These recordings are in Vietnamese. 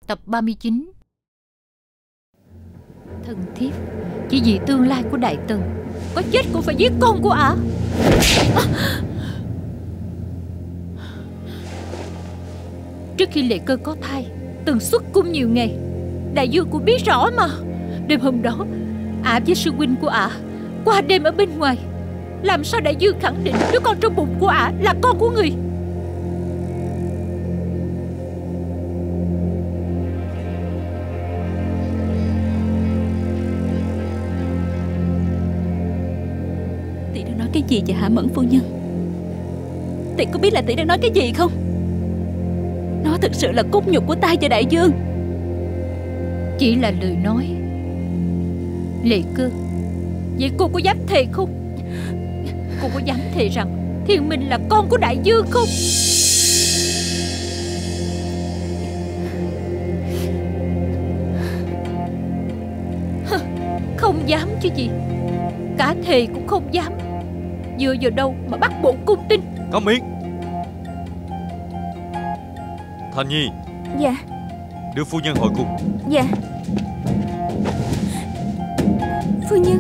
Tập 39. Thần thiếp chỉ vì tương lai của Đại Tần, có chết cũng phải giết con của ả. Trước khi Lệ Cơ có thai, từng xuất cung nhiều ngày. Đại Dương cũng biết rõ mà. Đêm hôm đó, ả với sư huynh của ả qua đêm ở bên ngoài. Làm sao Đại Dương khẳng định đứa con trong bụng của ả là con của người? Tỷ đang nói cái gì vậy hả Mẫn phu nhân? Tỷ có biết là tỷ đang nói cái gì không? Nó thực sự là cốt nhục của ta và Đại Dương. Chỉ là lời nói. Lệ Cơ, vậy cô có dám thề không? Cô có dám thề rằng Thiên Minh là con của Đại Dương không? Không dám chứ gì. Cả thề cũng không dám. Dựa vào đâu mà bắt bổn cung tin? Câm miệng. Thành Nhi. Dạ. Đưa phu nhân hồi cung. Dạ. Phu nhân.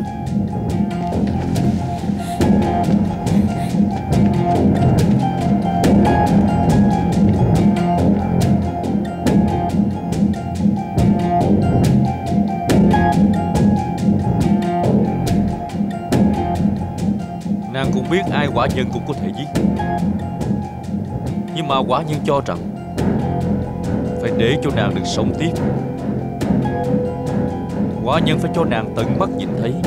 Nàng cũng biết ai quả nhân cũng có thể giết, nhưng mà quả nhân cho rằng phải để cho nàng được sống tiếp. Quả nhân phải cho nàng tận mắt nhìn thấy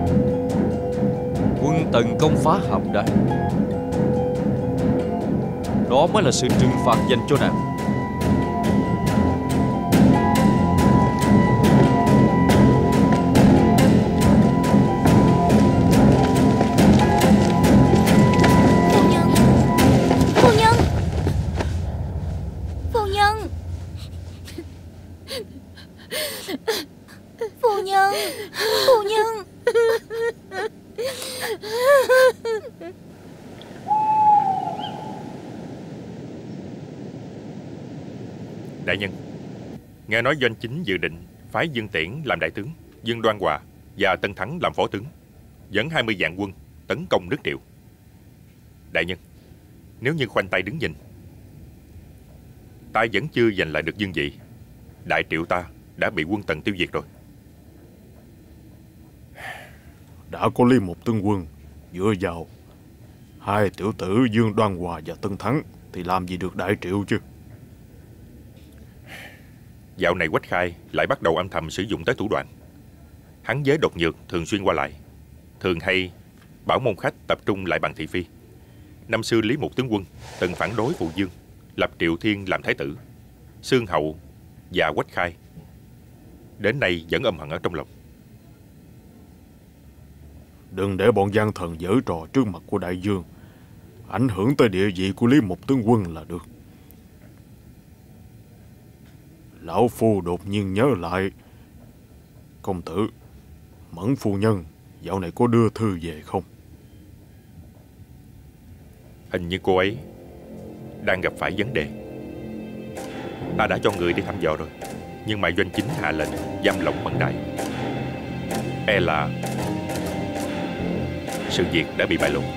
quân Tần công phá Hàm Đan. Đó mới là sự trừng phạt dành cho nàng. Đại nhân, nghe nói Doanh Chính dự định phái Dương Tiễn làm đại tướng, Dương Đoan Hòa và Tân Thắng làm phó tướng, dẫn 20 vạn quân tấn công nước Triệu. Đại nhân, nếu như khoanh tay đứng nhìn, ta vẫn chưa giành lại được dương vị, Đại Triệu ta đã bị quân Tần tiêu diệt rồi. Đã có Lý Mục tướng quân dựa vào hai tiểu tử Dương Đoan Hòa và Tân Thắng thì làm gì được Đại Triệu chứ? Dạo này Quách Khai lại bắt đầu âm thầm sử dụng tới thủ đoạn. Hắn với Đột Nhược thường xuyên qua lại, thường hay bảo môn khách tập trung lại bằng thị phi. Năm xưa Lý Mục tướng quân từng phản đối Phụ Dương, lập Triệu Thiên làm thái tử. Xương Hậu và Quách Khai đến nay vẫn âm hận ở trong lòng. Đừng để bọn gian thần giở trò trước mặt của Đại Dương, ảnh hưởng tới địa vị của Lý Mục tướng quân là được. Lão phu đột nhiên nhớ lại, công tử, Mẫn phu nhân dạo này có đưa thư về không? Hình như cô ấy đang gặp phải vấn đề. Ta đã cho người đi thăm dò rồi, nhưng mà Doanh Chính hạ lệnh giam lỏng Mẫn Đại. E là sự việc đã bị bại lộ.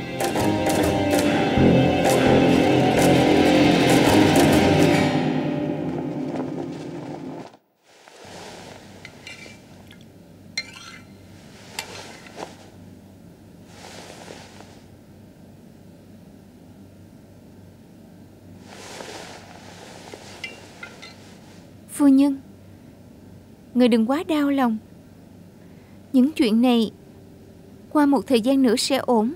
Phu nhân, người đừng quá đau lòng. Những chuyện này qua một thời gian nữa sẽ ổn.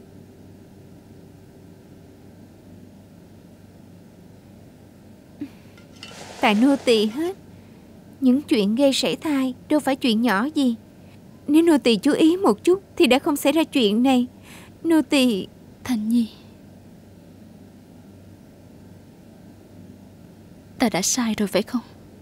Tại nô tỳ hết. Những chuyện gây sảy thai đâu phải chuyện nhỏ gì. Nếu nô tỳ chú ý một chút thì đã không xảy ra chuyện này. Nô tỳ... Thành Nhi, ta đã sai rồi phải không?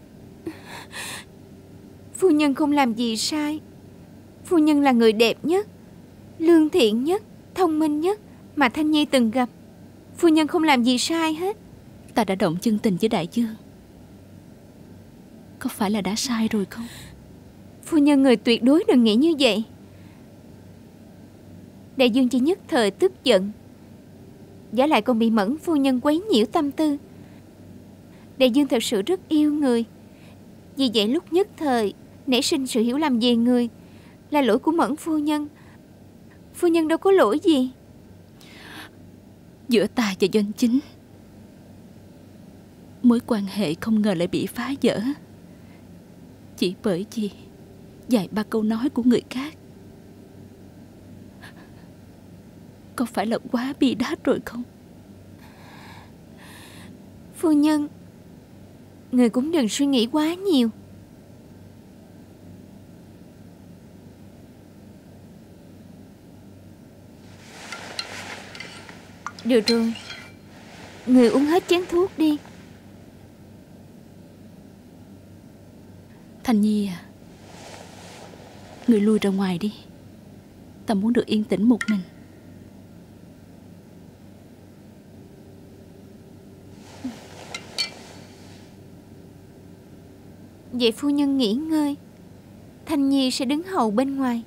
Phu nhân không làm gì sai. Phu nhân là người đẹp nhất, lương thiện nhất, thông minh nhất mà Thanh Nhi từng gặp. Phu nhân không làm gì sai hết. Ta đã động chân tình với Đại Dương. có phải là đã sai rồi không? Phu nhân người tuyệt đối đừng nghĩ như vậy. Đại dương chỉ nhất thời tức giận, giả lại còn bị Mẫn phu nhân quấy nhiễu tâm tư. Đại dương thật sự rất yêu người, vì vậy lúc nhất thời nảy sinh sự hiểu lầm về người, là lỗi của Mẫn phu nhân. Phu nhân đâu có lỗi gì. Giữa ta và Doanh Chính, mối quan hệ không ngờ lại bị phá vỡ, chỉ bởi vì vài ba câu nói của người khác. Có phải là quá bi đát rồi không? Phu nhân, người cũng đừng suy nghĩ quá nhiều. Được rồi, người uống hết chén thuốc đi. Thanh Nhi à, người lui ra ngoài đi. Ta muốn được yên tĩnh một mình. Vậy phu nhân nghỉ ngơi, Thanh Nhi sẽ đứng hầu bên ngoài.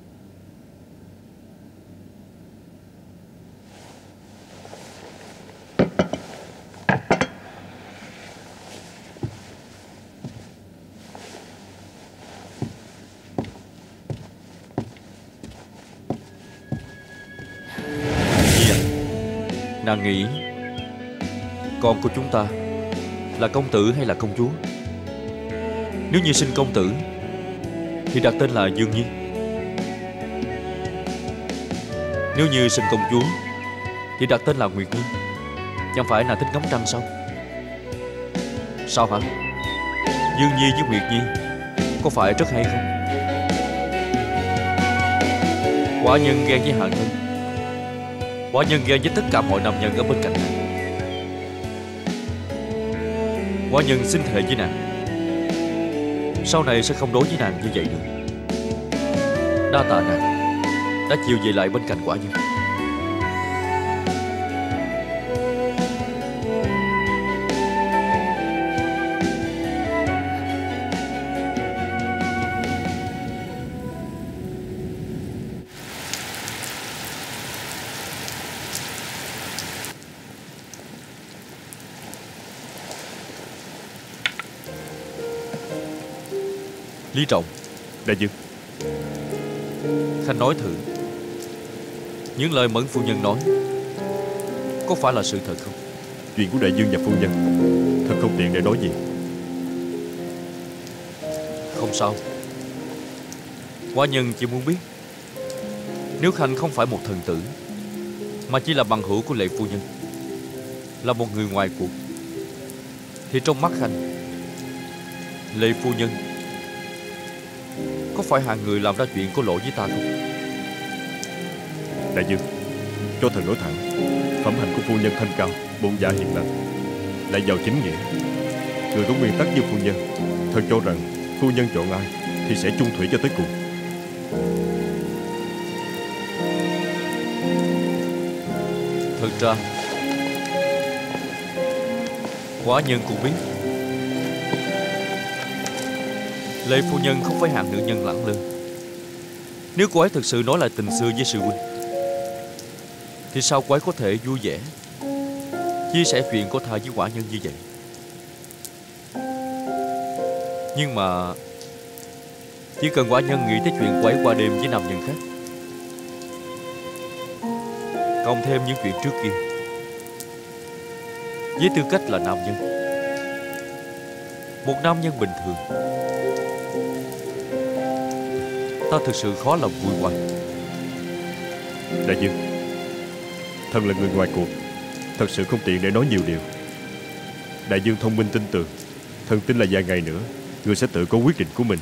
Nàng nghĩ con của chúng ta là công tử hay là công chúa? Nếu như sinh công tử thì đặt tên là Dương Nhi. Nếu như sinh công chúa thì đặt tên là Nguyệt Nhi. Chẳng phải là thích ngắm trăng sao? Sao hả? Dương Nhi với Nguyệt Nhi có phải rất hay không? Quả nhân ghen với Hàn Thân, quả nhân ghen với tất cả mọi nam nhân ở bên cạnh nàng. Quả nhân xin thề với nàng, sau này sẽ không đối với nàng như vậy nữa. Đa tạ nàng đã chịu về lại bên cạnh quả nhân. Lý Trọng. Đại dương. Khanh nói thử, những lời Mẫn phu nhân nói có phải là sự thật không? Chuyện của đại dương và phu nhân thật không tiện để nói gì. Không sao. Quả nhân chỉ muốn biết, nếu Khanh không phải một thần tử mà chỉ là bằng hữu của Lệ phu nhân, là một người ngoài cuộc, thì trong mắt Khanh, Lệ phu nhân có phải hạng người làm ra chuyện có lỗi với ta không? Đại dương, cho thần nói thẳng, phẩm hạnh của phu nhân thanh cao, bổn dạ hiền lành, lại giàu chính nghĩa. Người có nguyên tắc như phu nhân, thần cho rằng phu nhân chọn ai thì sẽ chung thủy cho tới cùng. Thực ra quả nhân cũng biết Lệ phu nhân không phải hạng nữ nhân lẳng lơ. Nếu cô ấy thực sự nói lại tình xưa với sư huynh, thì sao cô ấy có thể vui vẻ chia sẻ chuyện của thà với quả nhân như vậy? Nhưng mà chỉ cần quả nhân nghĩ tới chuyện quấy qua đêm với nam nhân khác, cộng thêm những chuyện trước kia, với tư cách là nam nhân, một nam nhân bình thường, ta thực sự khó lòng vui qua. Đại dương, thần là người ngoài cuộc, thật sự không tiện để nói nhiều điều. Đại dương thông minh tin tưởng, thần tin là vài ngày nữa người sẽ tự có quyết định của mình.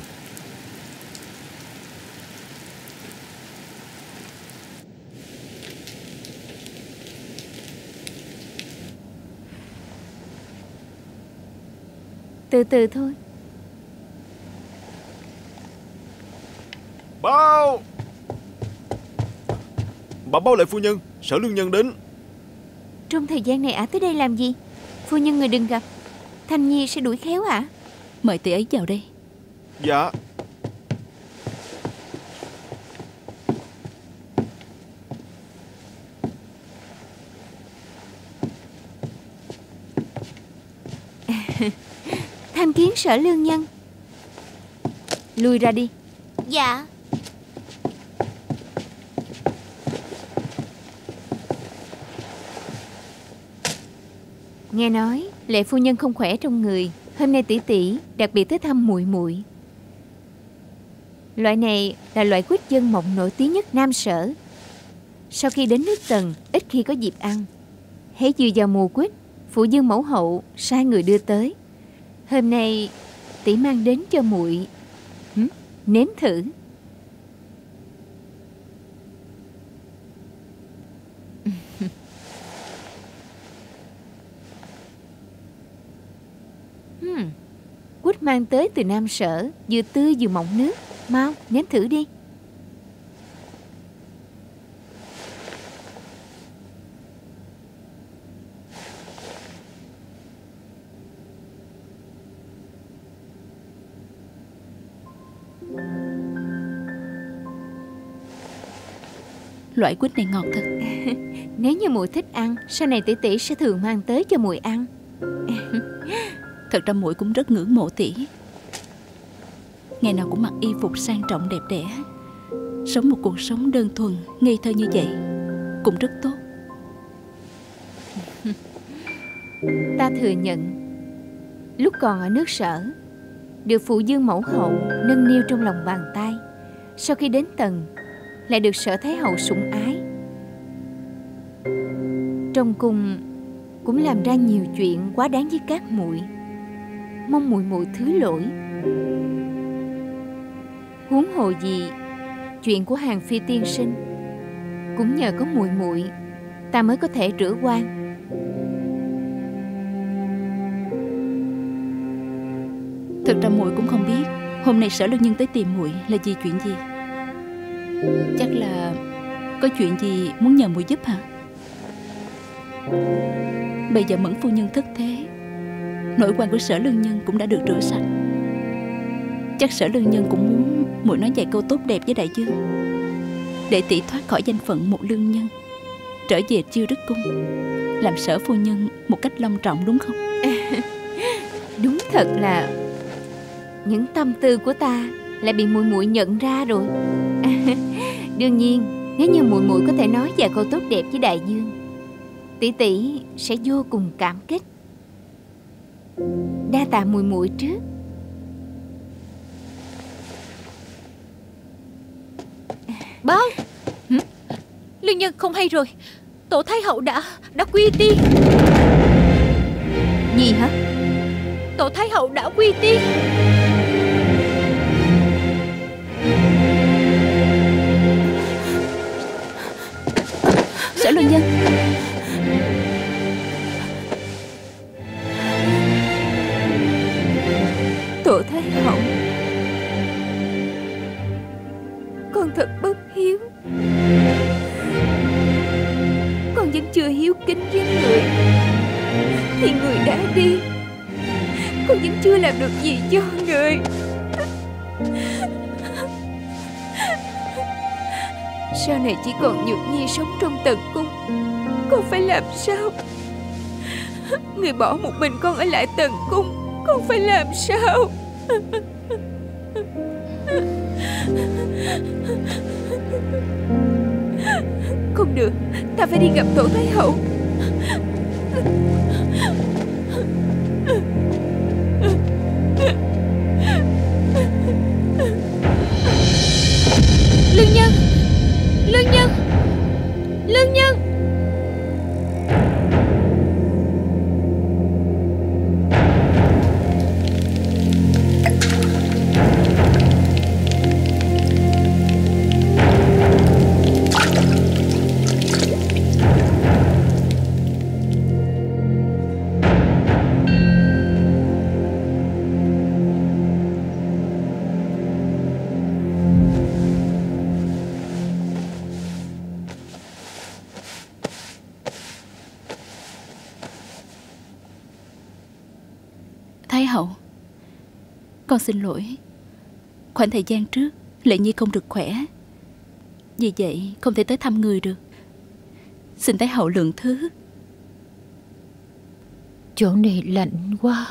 Từ từ thôi. Báo Lệ phu nhân, Sở lương nhân đến. Trong thời gian này ả tới đây làm gì? Phu nhân người đừng gặp, Thanh Nhi sẽ đuổi khéo ả. Mời tỷ ấy vào đây. Dạ. Tham kiến Sở Lương Nhân. Lui ra đi. Dạ. Nghe nói Lệ phu nhân không khỏe trong người, hôm nay tỷ tỷ đặc biệt tới thăm muội muội. Loại này là loại quýt dân mộng nổi tiếng nhất Nam Sở. Sau khi đến nước Tần, ít khi có dịp ăn. Hễ vừa vào mùa quýt, phụ dương mẫu hậu sai người đưa tới. Hôm nay tỷ mang đến cho muội nếm thử. Quýt mang tới từ Nam Sở, vừa tươi vừa mọng nước. Mau nếm thử đi. Loại quýt này ngọt thật. Nếu như muội thích ăn, sau này tỷ tỷ sẽ thường mang tới cho muội ăn. Thật ra muội cũng rất ngưỡng mộ tỷ. Ngày nào cũng mặc y phục sang trọng đẹp đẽ, sống một cuộc sống đơn thuần, ngây thơ như vậy cũng rất tốt. Ta thừa nhận, lúc còn ở nước Sở, được phụ dương mẫu hậu nâng niu trong lòng bàn tay. Sau khi đến Tần, lại được Sở Thái hậu sủng ái. Trong cung cũng làm ra nhiều chuyện quá đáng với các muội. Mong muội muội thứ lỗi. Huống hồ gì chuyện của Hàng Phi tiên sinh, cũng nhờ có muội muội ta mới có thể rửa oan. Thực ra muội cũng không biết hôm nay Sở Lương Nhân tới tìm muội là vì chuyện gì. Chắc là có chuyện gì muốn nhờ muội giúp hả? Bây giờ Mẫn phu nhân thất thế, nỗi oan của Sở Lương Nhân cũng đã được rửa sạch. Chắc Sở Lương Nhân cũng muốn muội nói vài câu tốt đẹp với đại dương, để tỷ thoát khỏi danh phận một lương nhân, trở về Chiêu Đức Cung, làm Sở phu nhân một cách long trọng, đúng không? Đúng thật là những tâm tư của ta lại bị muội muội nhận ra rồi. Đương nhiên, nếu như muội muội có thể nói vài câu tốt đẹp với đại dương, tỷ tỷ sẽ vô cùng cảm kích. Đa tạ muội muội trước. Báo Lương Nhân không hay rồi. Tổ Thái hậu đã quy tiên. Gì hả? Tổ Thái hậu đã quy tiên. Sở Lương Nhân. Tổ Thái hậu, con thật bất hiếu. Con vẫn chưa hiếu kính với người, thì người đã đi. Con vẫn chưa làm được gì cho người. Sau này chỉ còn Nhược Nhi sống trong Tần cung, con phải làm sao? Người bỏ một mình con ở lại Tần cung, con phải làm sao? Không được, ta phải đi gặp Tổ Thái hậu. Lương Nhân, Lương Nhân, Lương Nhân. Thái hậu, con xin lỗi. Khoảng thời gian trước Lệ Nhi không được khỏe, vì vậy không thể tới thăm người được. Xin Thái hậu lượng thứ. Chỗ này lạnh quá.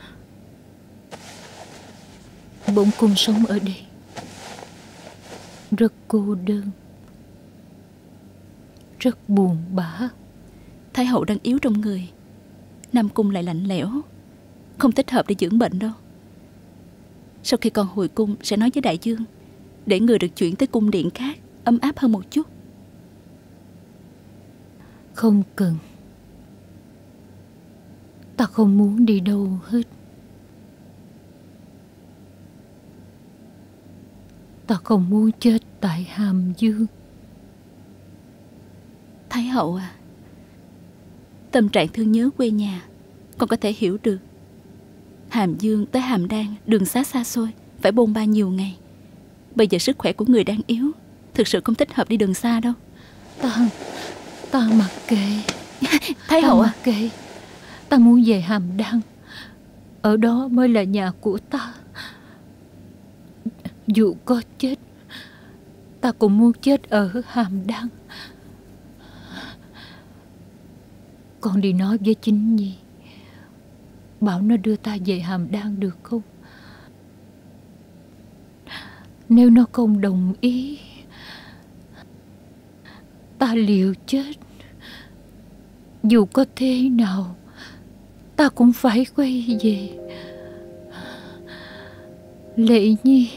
Bổn cung sống ở đây rất cô đơn, rất buồn bã. Thái hậu đang yếu trong người, Nam cung lại lạnh lẽo, không thích hợp để dưỡng bệnh đâu. Sau khi con hồi cung sẽ nói với đại dương, để người được chuyển tới cung điện khác ấm áp hơn một chút. Không cần. Ta không muốn đi đâu hết. Ta không muốn chết tại Hàm Dương. Thái hậu à, tâm trạng thương nhớ quê nhà con có thể hiểu được. Hàm Dương tới Hàm Đan đường xá xa xôi, phải bôn ba nhiều ngày. Bây giờ sức khỏe của người đang yếu, thực sự không thích hợp đi đường xa đâu. Ta mặc kệ. Thái hậu à, mặc kệ. Ta muốn về Hàm Đan. Ở đó mới là nhà của ta. Dù có chết, ta cũng muốn chết ở Hàm Đan. Con đi nói với Chính Nhi, bảo nó đưa ta về Hàm Đan được không? Nếu nó không đồng ý, ta liều chết. Dù có thế nào, ta cũng phải quay về. Lệ Nhi,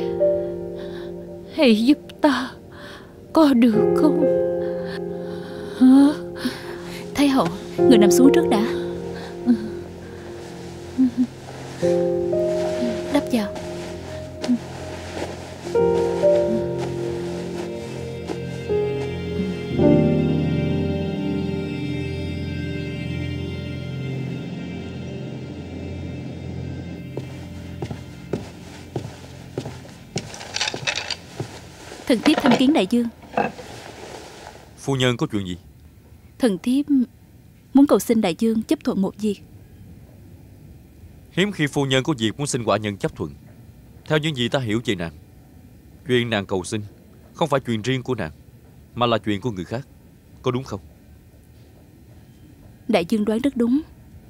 hãy giúp ta, có được không? Hả? Thái hậu, người nằm xuống trước đã. Đắp vào. Thần thiếp thăm kiến đại dương. Phu nhân có chuyện gì? Thần thiếp muốn cầu xin đại dương chấp thuận một việc. Hiếm khi phu nhân có việc muốn xin quả nhân chấp thuận. Theo những gì ta hiểu về nàng, chuyện nàng cầu xin không phải chuyện riêng của nàng, mà là chuyện của người khác. Có đúng không? Đại dương đoán rất đúng.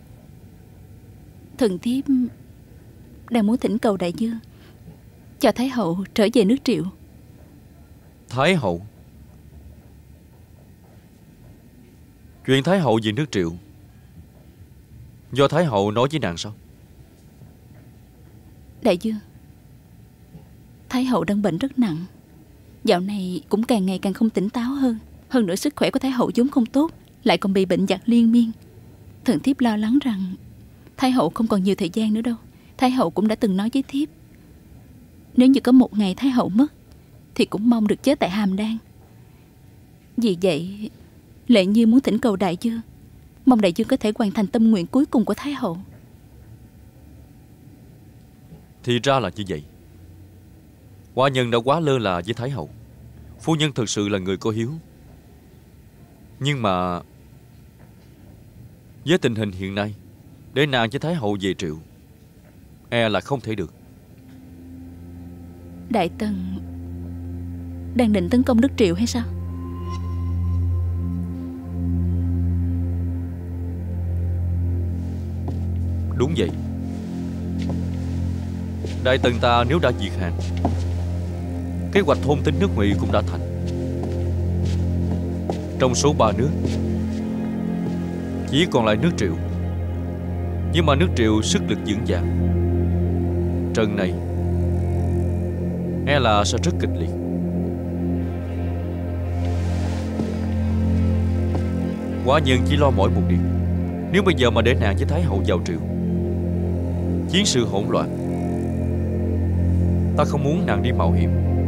Thần thiếp đang muốn thỉnh cầu đại dương cho Thái hậu trở về nước Triệu. Thái hậu? Chuyện Thái hậu về nước Triệu do Thái hậu nói với nàng sao? Đại dương, Thái hậu đang bệnh rất nặng, dạo này cũng càng ngày càng không tỉnh táo hơn. Hơn nữa sức khỏe của Thái hậu vốn không tốt, lại còn bị bệnh giặc liên miên. Thần thiếp lo lắng rằng Thái hậu không còn nhiều thời gian nữa đâu. Thái hậu cũng đã từng nói với thiếp, nếu như có một ngày Thái hậu mất thì cũng mong được chết tại Hàm Đan. Vì vậy Lệ Nhi muốn thỉnh cầu đại dương, mong đại dương có thể hoàn thành tâm nguyện cuối cùng của Thái hậu. Thì ra là như vậy. Hoa nhân đã quá lơ là với Thái hậu. Phu nhân thực sự là người có hiếu. Nhưng mà với tình hình hiện nay, để nàng với Thái hậu về Triệu e là không thể được. Đại tần đang định tấn công nước Triệu hay sao? Đúng vậy. Đại tần ta nếu đã diệt Hàn, kế hoạch thôn tính nước Ngụy cũng đã thành. Trong số 3 nước chỉ còn lại nước Triệu. Nhưng mà nước Triệu sức lực vững vàng, trận này e là sẽ rất kịch liệt. Quả nhân chỉ lo mỗi một điều, nếu bây giờ mà để nàng với Thái hậu vào Triệu, chiến sự hỗn loạn, ta không muốn nàng đi mạo hiểm.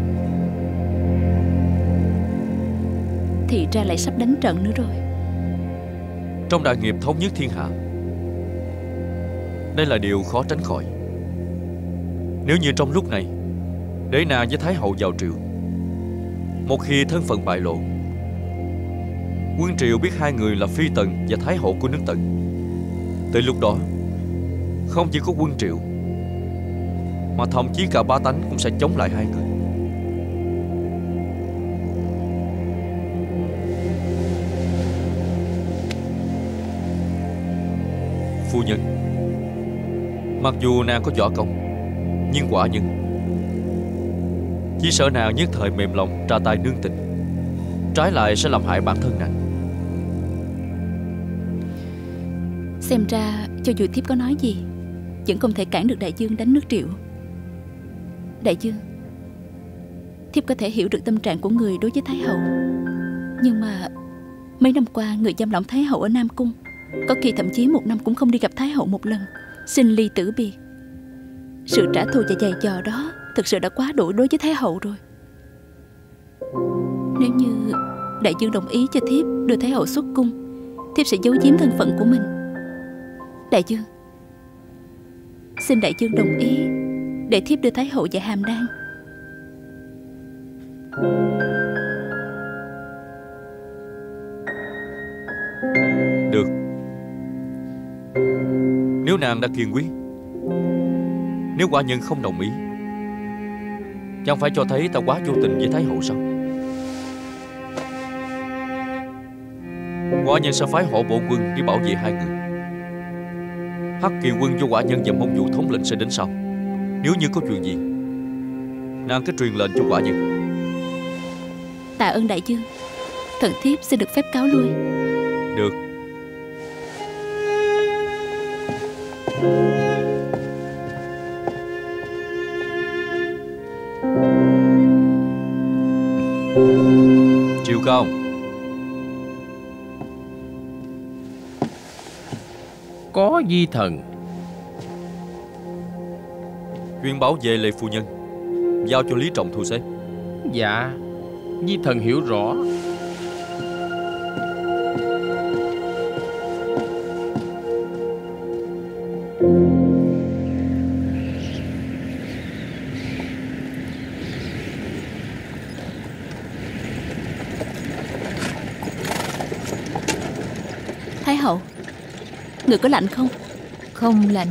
Thì ra lại sắp đánh trận nữa rồi. Trong đại nghiệp thống nhất thiên hạ, đây là điều khó tránh khỏi. Nếu như trong lúc này để nàng với Thái hậu vào Triệu, một khi thân phận bại lộ, quân Triệu biết hai người là Phi Tần và Thái hậu của nước Tần, tới lúc đó không chỉ có quân Triệu mà thậm chí cả bá tánh cũng sẽ chống lại hai người. Phu nhân, mặc dù nàng có võ công, nhưng quả nhân chỉ sợ nàng nhất thời mềm lòng ra tay nương tình, trái lại sẽ làm hại bản thân nàng. Xem ra cho dù thiếp có nói gì vẫn không thể cản được đại dương đánh nước Triệu. Đại dương, thiếp có thể hiểu được tâm trạng của người đối với Thái hậu, nhưng mà mấy năm qua người giam lỏng Thái hậu ở Nam Cung, có khi thậm chí một năm cũng không đi gặp Thái hậu một lần, sinh ly tử biệt. Sự trả thù và giày vò đó thực sự đã quá đủ đối với Thái hậu rồi. Nếu như đại dương đồng ý cho thiếp đưa Thái hậu xuất cung, thiếp sẽ giấu giếm thân phận của mình. Đại dương, xin đại dương đồng ý để thiếp đưa Thái hậu và Hàm Đan. Được. Nếu nàng đã kiên quyết, nếu quả nhân không đồng ý, chẳng phải cho thấy ta quá vô tình với Thái hậu sao? Quả nhân sẽ phái hộ bộ quân đi bảo vệ hai người. Hắc Kỳ quân do quả nhân và mông vụ thống lĩnh sẽ đến sau. Nếu như có chuyện gì, nàng cứ truyền lệnh cho quả nhân. Tạ ơn đại dương. Thần thiếp xin được phép cáo lui. Được. Triều Cao, có di thần. chuyên bảo vệ Lệ phu nhân, giao cho Lý Trọng thu xếp. Dạ, di thần hiểu rõ. Thái hậu, người có lạnh không? Không lạnh.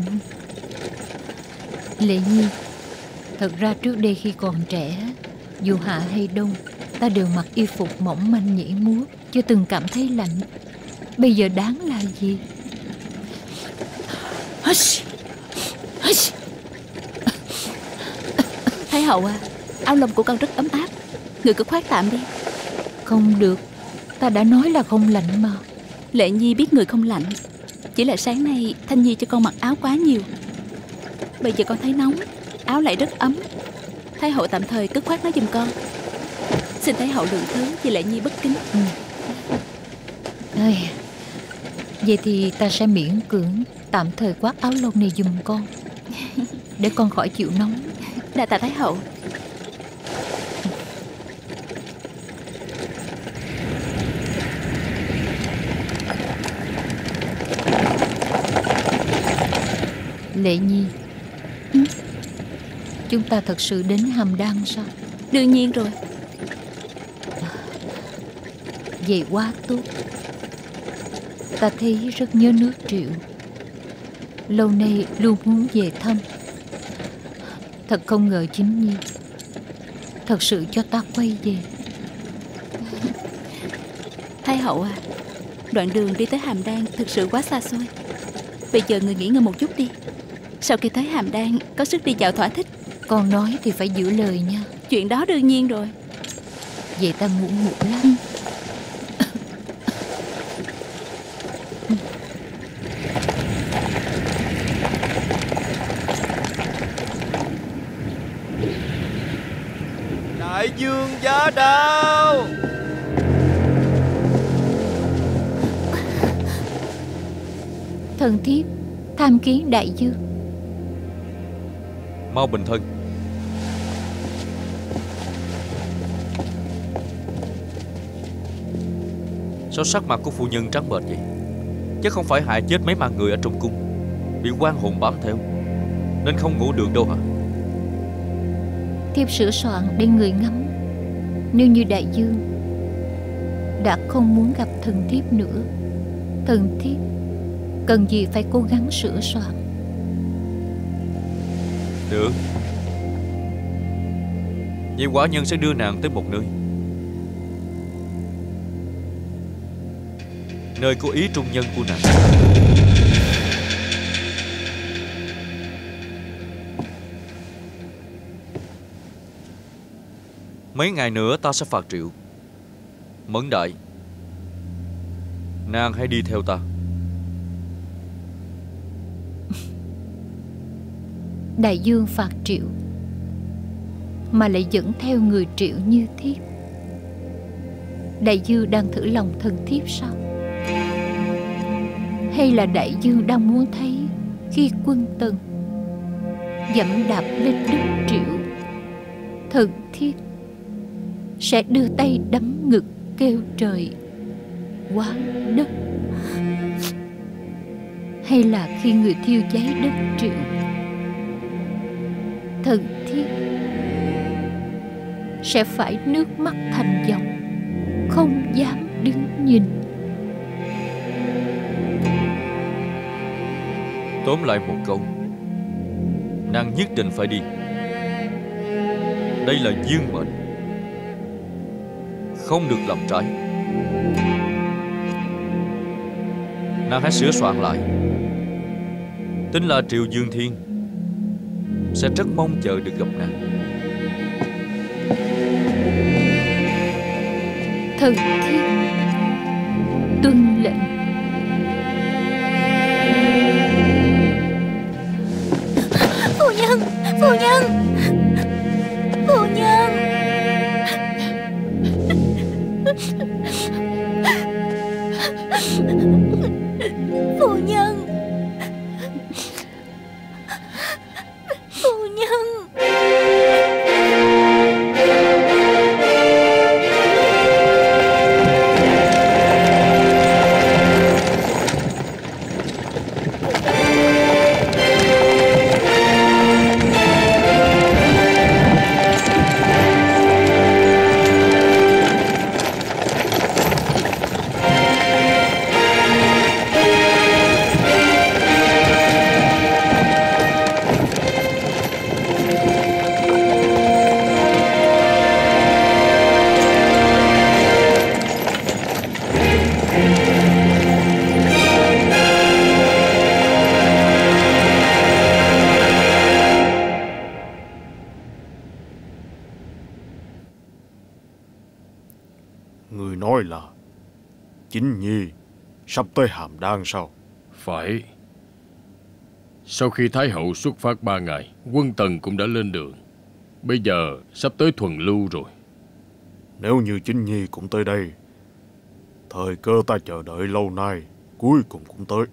Lệ Nhi, thật ra trước đây khi còn trẻ, dù hạ hay đông, ta đều mặc y phục mỏng manh nhảy múa, chưa từng cảm thấy lạnh. Bây giờ đáng là gì? Thái hậu à, áo lông của con rất ấm áp, người cứ khoác tạm đi. Không được, ta đã nói là không lạnh mà. Lệ Nhi biết người không lạnh, chỉ là sáng nay Thanh Nhi cho con mặc áo quá nhiều. Bây giờ con thấy nóng, áo lại rất ấm. Thái hậu tạm thời cứ khoác nó giùm con. Xin Thái hậu lượng thứ vì Lệ Nhi bất kính. Vậy thì ta sẽ miễn cưỡng tạm thời khoác áo lông này giùm con, để con khỏi chịu nóng. Đa tạ Thái hậu. Lệ Nhi, chúng ta thật sự đến Hàm Đan sao? Đương nhiên rồi. Vậy quá tốt. Ta thấy rất nhớ nước Triệu, lâu nay luôn muốn về thăm. Thật không ngờ Chính Nhi thật sự cho ta quay về. Thái hậu à, đoạn đường đi tới Hàm Đan thực sự quá xa xôi. Bây giờ người nghỉ ngơi một chút đi, sau khi tới Hàm Đan có sức đi dạo thỏa thích. Con nói thì phải giữ lời nha. Chuyện đó đương nhiên rồi. Vậy ta ngủ muộn lắm. Đại dương giá đao. Thần thiếp tham kiến đại dương. Mau bình thân. Sao sắc mặt của phu nhân trắng bệch vậy? Chứ không phải hại chết mấy mạng người ở trong cung, bị oan hồn bám theo nên không ngủ được đâu hả? Thiếp sửa soạn để người ngắm. Nếu như đại dương đã không muốn gặp thần thiếp nữa, thần thiếp cần gì phải cố gắng sửa soạn. Được, Vậy quả nhân sẽ đưa nàng tới một nơi. Nơi có ý trung nhân của nàng. Mấy ngày nữa ta sẽ phạt triệu. Mẫn đại, nàng hãy đi theo ta. Đại dương phạt triệu mà lại dẫn theo người triệu như thiếp. Đại dương đang thử lòng thần thiếp sao? Hay là đại dương đang muốn thấy khi quân Tần dẫm đạp lên đất triệu, thần thiếp sẽ đưa tay đấm ngực kêu trời quán đất? Hay là khi người thiêu cháy đất triệu, thần thiếp sẽ phải nước mắt thành dòng, không dám đứng nhìn? Tóm lại một câu, nàng nhất định phải đi. Đây là dương mệnh, không được làm trái. Nàng hãy sửa soạn lại. Tính là Triệu Dương Thiên sẽ rất mong chờ được gặp nàng. Thần thiếp tuân lệnh. Phu nhân, phu nhân, phu nhân. Phu nhân, phu nhân. Người nói là Chính Nhi sắp tới Hàm Đan sao? Phải. Sau khi Thái hậu xuất phát 3 ngày, quân Tần cũng đã lên đường. Bây giờ sắp tới Thuần Lưu rồi. Nếu như Chính Nhi cũng tới đây, thời cơ ta chờ đợi lâu nay cuối cùng cũng tới.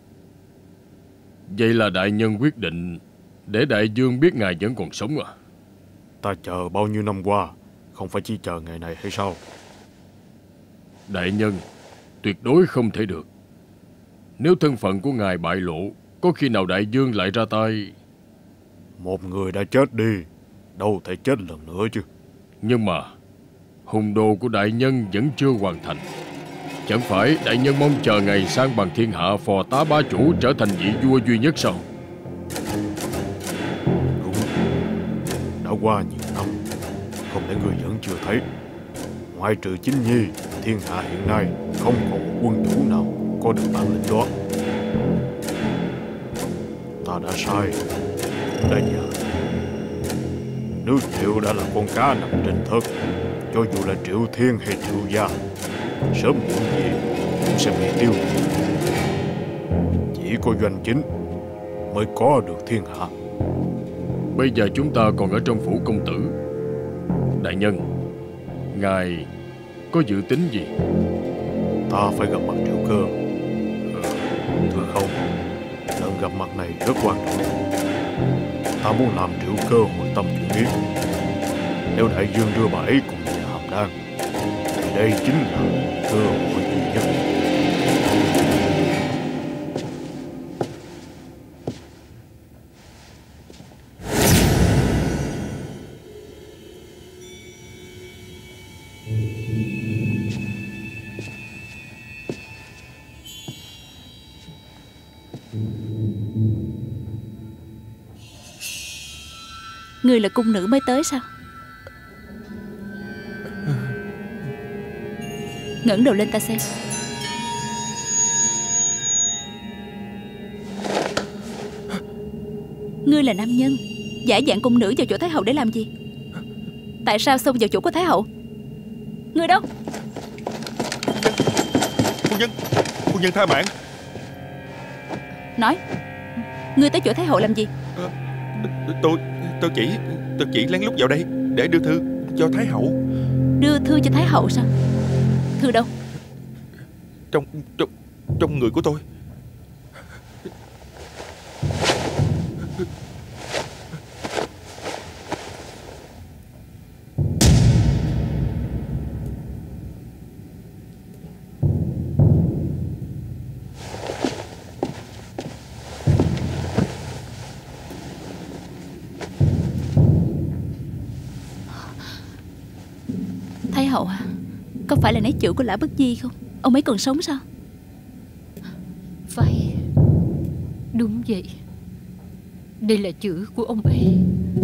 Vậy là đại nhân quyết định để đại dương biết ngài vẫn còn sống à? Ta chờ bao nhiêu năm qua, không phải chỉ chờ ngày này hay sao? Đại nhân, tuyệt đối không thể được. Nếu thân phận của ngài bại lộ, có khi nào đại dương lại ra tay? Một người đã chết đi, đâu thể chết lần nữa chứ. Nhưng mà hùng đồ của đại nhân vẫn chưa hoàn thành. Chẳng phải đại nhân mong chờ ngày sang bằng thiên hạ, phò tá bá chủ trở thành vị vua duy nhất sao? Đúng, đã qua nhiều năm, không lẽ người vẫn chưa thấy? Ngoại trừ Chính Nhi, thiên hạ hiện nay không còn một quân chủ nào có được bản lĩnh đó. Ta đã sai, đã nhờ. Nước Triệu đã là con cá nằm trên thớt, cho dù là Triệu Thiên hay Triệu Gia, sớm muộn gì cũng sẽ bị tiêu diệt. Chỉ có Doanh Chính mới có được thiên hạ. Bây giờ chúng ta còn ở trong phủ công tử. Đại nhân, ngài có dự tính gì? Ta phải gặp mặt Triệu Cơ. Thưa không, lần gặp mặt này rất quan trọng. Ta muốn làm Triệu Cơ hồi tâm chuyển ý. Nếu đại dương đưa bà ấy cùng về Hàm Đan, thì đây chính là cơ hội duy nhất. Người là cung nữ mới tới sao? Ngẩng đầu lên ta xem. Ngươi là nam nhân, giả dạng cung nữ vào chỗ Thái hậu để làm gì? Tại sao xông vào chỗ của Thái hậu? Ngươi đâu? Phu nhân tha mạng. Nói, ngươi tới chỗ Thái hậu làm gì? Tôi chỉ lén lút vào đây để đưa thư cho Thái hậu. Đưa thư cho Thái hậu sao? Thư đâu? Trong người của tôi. Thái hậu à, có phải là nét chữ của Lã Bất Di không? Ông ấy còn sống sao? Phải, đúng vậy. Đây là chữ của ông ấy.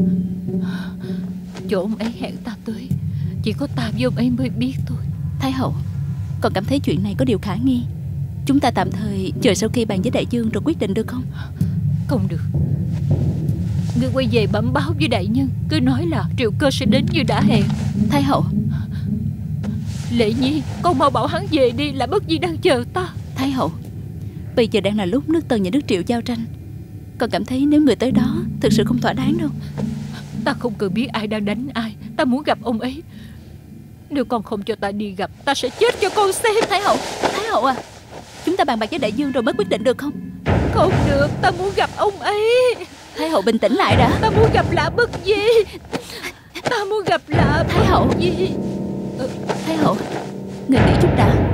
Chỗ ông ấy hẹn ta tới, chỉ có ta với ông ấy mới biết thôi. Thái hậu, còn cảm thấy chuyện này có điều khả nghi. Chúng ta tạm thời chờ sau khi bàn với đại dương rồi quyết định được không? Không được. Ngươi quay về bẩm báo với đại nhân, cứ nói là Triệu Cơ sẽ đến như đã hẹn. Thái hậu, Lệ Nhi, con mau bảo hắn về đi, là Bất Di đang chờ ta. Thái hậu, bây giờ đang là lúc nước Tần và nước Triệu giao tranh. Con cảm thấy nếu người tới đó thực sự không thỏa đáng đâu. Ta không cần biết ai đang đánh ai, ta muốn gặp ông ấy. Nếu con không cho ta đi gặp, ta sẽ chết cho con xem. Thái hậu à, chúng ta bàn bạc với đại dương rồi mới quyết định được không? Không được, ta muốn gặp ông ấy. Thái hậu bình tĩnh lại đã. Ta muốn gặp Lã Bất Di. Ta muốn gặp Lã Thái hậu. Bất Di. Thái hậu, người nghĩ chút đã.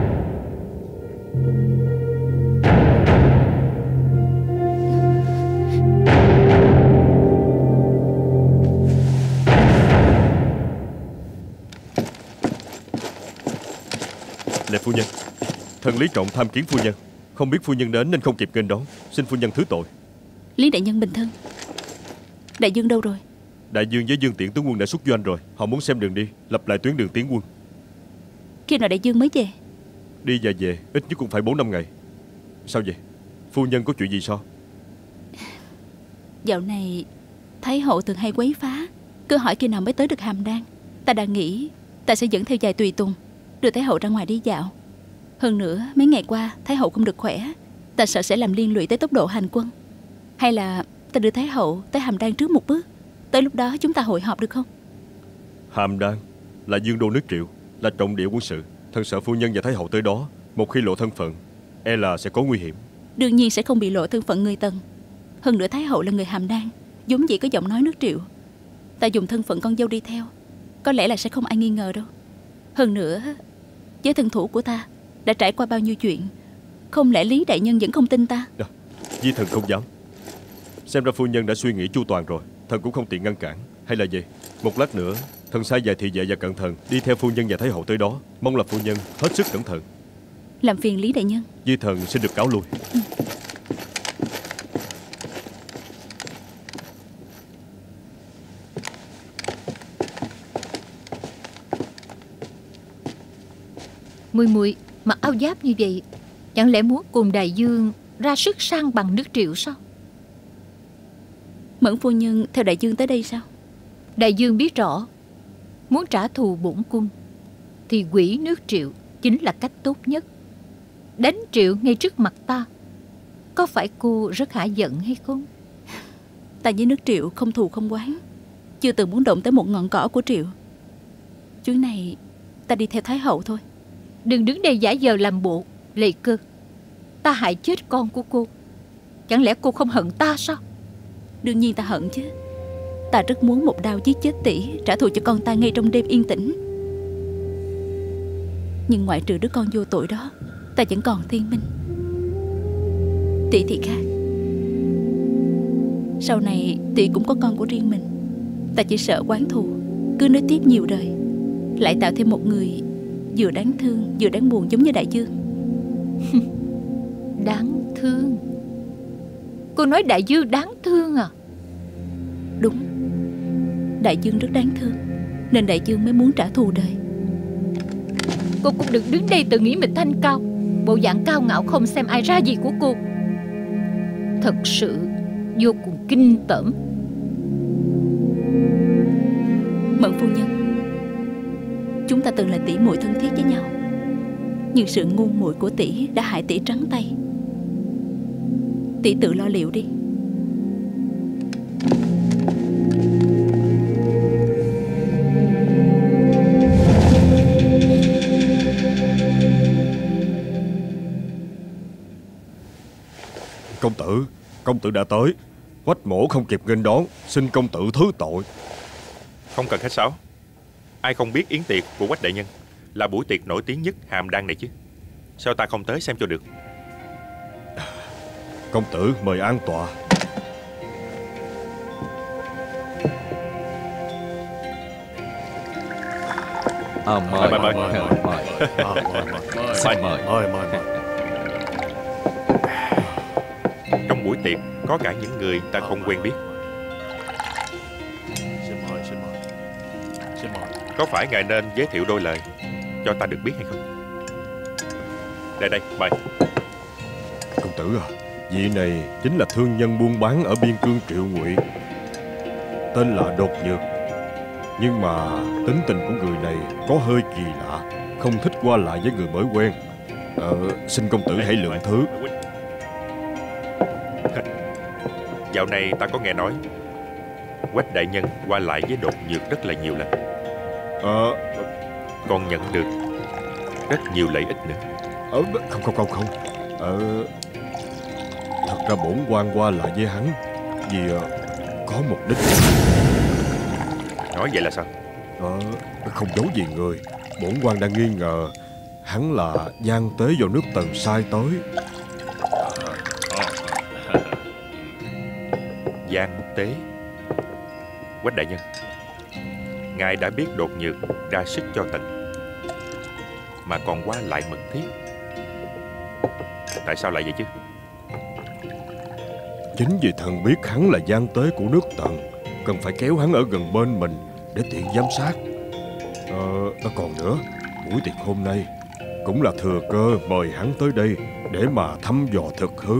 Lệ phu nhân, thần Lý Trọng tham kiến phu nhân. Không biết phu nhân đến nên không kịp nghênh đón, xin phu nhân thứ tội. Lý đại nhân bình thân. Đại dương đâu rồi? Đại dương với Dương Tiễn tướng quân đã xuất doanh rồi. Họ muốn xem đường đi, lập lại tuyến đường tiến quân. Khi nào đại dương mới về? Đi và về ít nhất cũng phải 4-5 ngày. Sao vậy? Phu nhân có chuyện gì sao? Dạo này Thái hậu thường hay quấy phá, cứ hỏi khi nào mới tới được Hàm Đan. Ta đang nghĩ ta sẽ dẫn theo vài tùy tùng, đưa Thái hậu ra ngoài đi dạo. Hơn nữa mấy ngày qua Thái hậu không được khỏe, ta sợ sẽ làm liên lụy tới tốc độ hành quân. Hay là ta đưa Thái hậu tới Hàm Đan trước một bước, tới lúc đó chúng ta hội họp được không? Hàm Đan là dương đô nước Triệu, là trọng địa quân sự. Thần sợ phu nhân và Thái hậu tới đó, một khi lộ thân phận, e là sẽ có nguy hiểm. Đương nhiên sẽ không bị lộ thân phận người Tần. Hơn nữa Thái hậu là người Hàm Đan, vốn dĩ có giọng nói nước Triệu. Ta dùng thân phận con dâu đi theo, có lẽ là sẽ không ai nghi ngờ đâu. Hơn nữa, với thân thủ của ta đã trải qua bao nhiêu chuyện, không lẽ Lý đại nhân vẫn không tin ta? Di thần không dám. Xem ra phu nhân đã suy nghĩ chu toàn rồi, thần cũng không tiện ngăn cản. Hay là gì? Một lát nữa thần sai vài thị vệ và cận thần đi theo phu nhân và Thái hậu tới đó. Mong là phu nhân hết sức cẩn thận. Làm phiền Lý đại nhân. Di thần xin được cáo lui. 'Muội mặc áo giáp như vậy, chẳng lẽ muốn cùng đại dương ra sức sang bằng nước Triệu sao? Mẫn phu nhân theo đại dương tới đây sao? Đại dương biết rõ, muốn trả thù bổn cung thì hủy nước Triệu chính là cách tốt nhất. Đánh Triệu ngay trước mặt ta, có phải cô rất hả giận hay không? Ta với nước Triệu không thù không oán, chưa từng muốn động tới một ngọn cỏ của Triệu. Chuyến này ta đi theo Thái hậu thôi. Đừng đứng đây giả vờ làm bộ. Lệ Cơ, ta hại chết con của cô, chẳng lẽ cô không hận ta sao? Đương nhiên ta hận chứ. Ta rất muốn một đao giết chết tỷ, trả thù cho con ta ngay trong đêm yên tĩnh. Nhưng ngoại trừ đứa con vô tội đó, ta vẫn còn Thiên Minh. Tỷ thì khác. Sau này tỷ cũng có con của riêng mình. Ta chỉ sợ oán thù cứ nối tiếp nhiều đời, lại tạo thêm một người vừa đáng thương vừa đáng buồn giống như đại dương. Đáng thương? Cô nói đại dương đáng thương à? Đúng, đại dương rất đáng thương, nên đại dương mới muốn trả thù đời. Cô cũng đừng đứng đây tự nghĩ mình thanh cao. Bộ dạng cao ngạo không xem ai ra gì của cô thật sự vô cùng kinh tởm. Mẫn phu nhân, chúng ta từng là tỷ muội thân thiết với nhau, nhưng sự ngu muội của tỷ đã hại tỷ trắng tay. Tỷ tự lo liệu đi. Công tử đã tới. Quách mổ không kịp nghênh đón, xin công tử thứ tội. Không cần khách sáo. Ai không biết yến tiệc của Quách đại nhân là buổi tiệc nổi tiếng nhất Hàm Đan này chứ? Sao ta không tới xem cho được? Công tử mời an tọa. Mời. Trong buổi tiệc có cả những người ta không quen biết. Xin mời. Có phải ngài nên giới thiệu đôi lời cho ta được biết hay không? Đây, mời. Công tử à, vị này chính là thương nhân buôn bán ở biên cương Triệu Ngụy, tên là Đột Nhược. Nhưng mà tính tình của người này có hơi kỳ lạ, không thích qua lại với người mới quen. Xin công tử hãy lượng thứ. Dạo này ta có nghe nói Quách đại nhân qua lại với Đột Nhược rất là nhiều lần. Còn nhận được rất nhiều lợi ích nữa. Không. Thật ra bổn quan qua lại với hắn vì có mục đích. Nói vậy là sao? Không giấu gì người. Bổn quan đang nghi ngờ hắn là gian tế vào nước Tần sai tới. Gian tế? Quách đại nhân, ngài đã biết Đột Nhược ra sức cho Tần mà còn qua lại mật thiết, tại sao lại vậy chứ? Chính vì thần biết hắn là gian tế của nước Tần, cần phải kéo hắn ở gần bên mình để tiện giám sát. Còn nữa, buổi tiệc hôm nay cũng là thừa cơ mời hắn tới đây để mà thăm dò thực hư.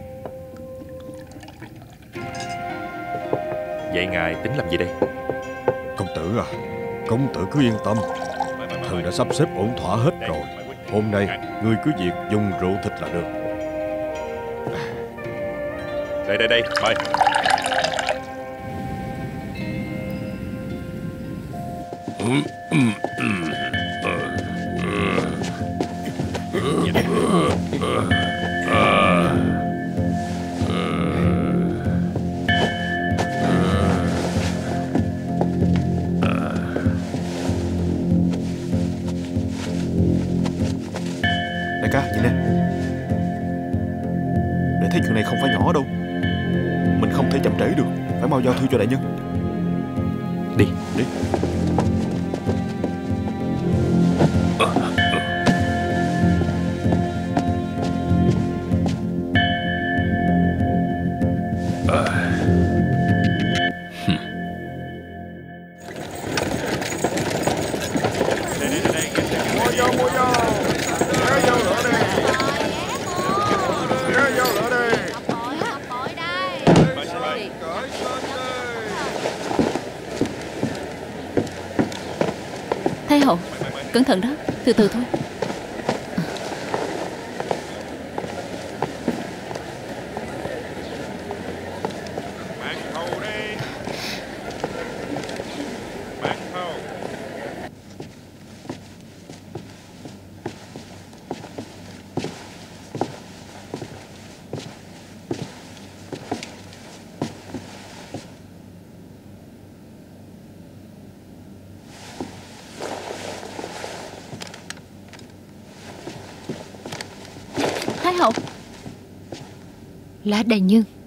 Vậy ngài tính làm gì đây? Công tử à, công tử cứ yên tâm, thần đã sắp xếp ổn thỏa hết rồi. Hôm nay ngươi cứ việc dùng rượu thịt là được. Đây, mời. Đại ca, nhìn nè. Để thấy chuyện này không phải nhỏ đâu. Mình không thể chậm trễ được, phải mau giao thư cho đại nhân. Đi. Thái hậu, cẩn thận đó, từ từ thôi. Thái hậu. Lã đại nhân,